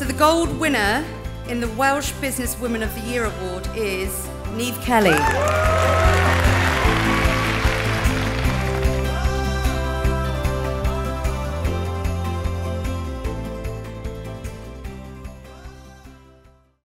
So the gold winner in the Welsh Business Woman of the Year award is Niamh Kelly.